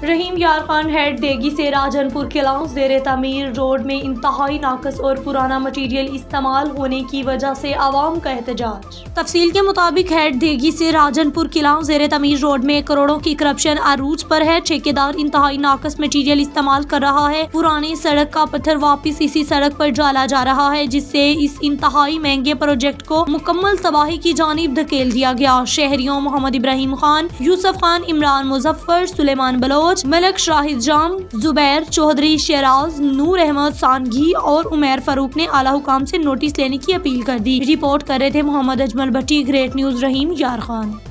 रहीम Yar Khan head देगी से राजनपुर किला ज़ेरे तमीर रोड में इंतहाई नाकस और पुराना मटीरियल इस्तेमाल होने की वजह से आवाम का एहतजाज। तफसील के मुताबिक हेड देगी से राजनपुर किला ज़ेरे तमीर रोड में करोड़ों की करप्शन अरूज पर है। ठेकेदार इंतहाई नाकस मटीरियल इस्तेमाल कर रहा है। पुरानी सड़क का पत्थर वापिस इसी सड़क पर डाला जा रहा है, जिससे इस इंतहाई महंगे प्रोजेक्ट को मुकम्मल तबाही की जानिब धकेल दिया गया। शहरियों मोहम्मद इब्राहिम खान, यूसुफ खान, इमरान मुजफ्फर, सुलेमान बलोच, मलक शाहिद जाम, जुबैर चौधरी, शेराज, नूर अहमद सानगी और उमर फारूक ने आला हुकाम से नोटिस लेने की अपील कर दी। रिपोर्ट कर रहे थे मोहम्मद अजमल भट्टी, ग्रेट न्यूज रहीम यार खान।